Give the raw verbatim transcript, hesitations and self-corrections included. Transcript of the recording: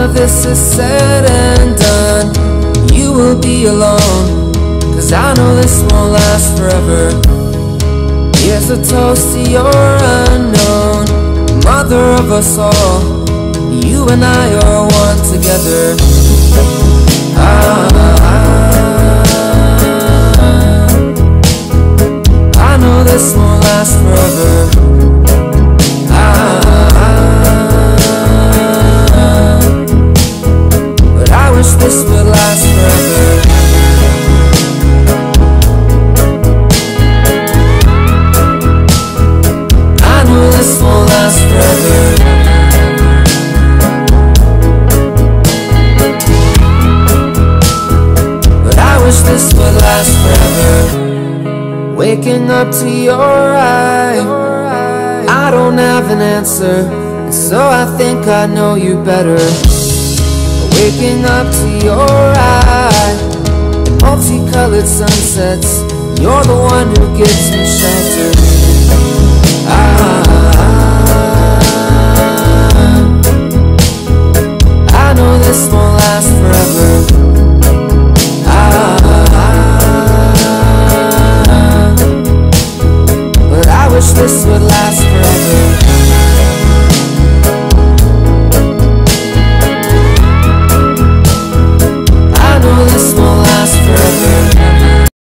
this is said and done, you will be alone, 'cause I know this won't last forever. Here's a toast to your unknown, mother of us all. You and I are one together. Ah, I know this won't last forever. I wish this would last forever. I know this won't last forever. But I wish this would last forever. Waking up to your eye, I don't have an answer, and so I think I know you better. Waking up to your eye, in multicolored sunsets, you're the one who gives me shelter. Ah, I know this won't last forever. Ah, but I wish this would